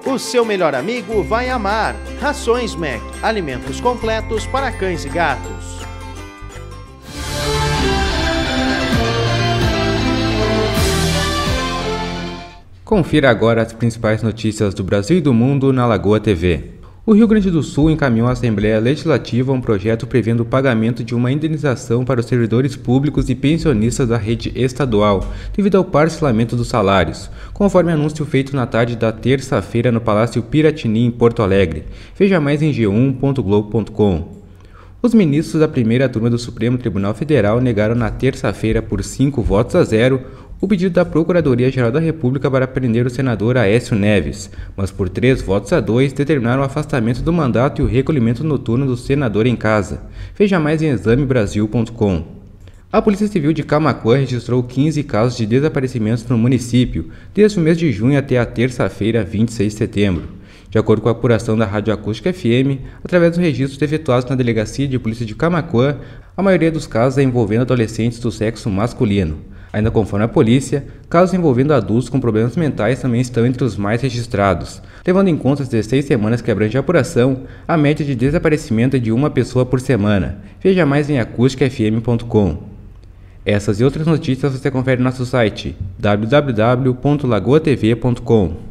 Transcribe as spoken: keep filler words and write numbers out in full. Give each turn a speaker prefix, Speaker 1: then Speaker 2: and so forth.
Speaker 1: O seu melhor amigo vai amar. Rações Mac, alimentos completos para cães e gatos.
Speaker 2: Confira agora as principais notícias do Brasil e do mundo na Lagoa T V. O Rio Grande do Sul encaminhou à Assembleia Legislativa um projeto prevendo o pagamento de uma indenização para os servidores públicos e pensionistas da rede estadual, devido ao parcelamento dos salários, conforme anúncio feito na tarde da terça-feira no Palácio Piratini, em Porto Alegre. Veja mais em g um ponto globo ponto com. Os ministros da primeira turma do Supremo Tribunal Federal negaram na terça-feira, por cinco votos a zero, o pedido da Procuradoria-Geral da República para prender o senador Aécio Neves, mas por três votos a dois determinaram o afastamento do mandato e o recolhimento noturno do senador em casa. Veja mais em exame brasil ponto com. A Polícia Civil de Camaquã registrou quinze casos de desaparecimentos no município, desde o mês de junho até a terça-feira, vinte e seis de setembro. De acordo com a apuração da Rádio Acústica F M, através dos registros efetuados na Delegacia de Polícia de Camaquã, a maioria dos casos é envolvendo adolescentes do sexo masculino. Ainda conforme a polícia, casos envolvendo adultos com problemas mentais também estão entre os mais registrados. Levando em conta as dezesseis semanas que abrange a apuração, a média de desaparecimento é de uma pessoa por semana. Veja mais em acústica f m ponto com. Essas e outras notícias você confere no nosso site w w w ponto lagoa t v ponto com.